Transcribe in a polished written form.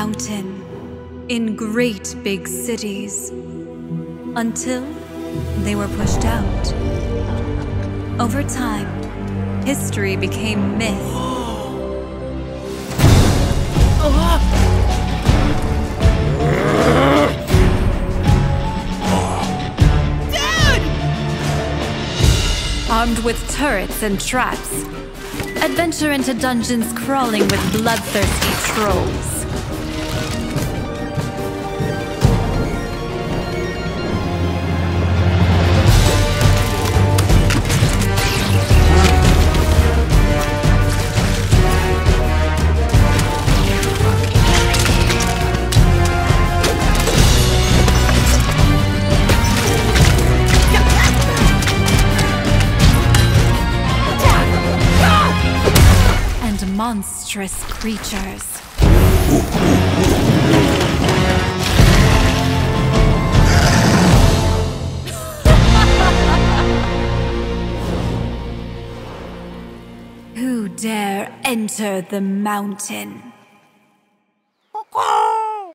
mountain, in great big cities, until they were pushed out. Over time, history became myth. Armed with turrets and traps, adventure into dungeons crawling with bloodthirsty trolls. Monstrous creatures. Who dare enter the mountain?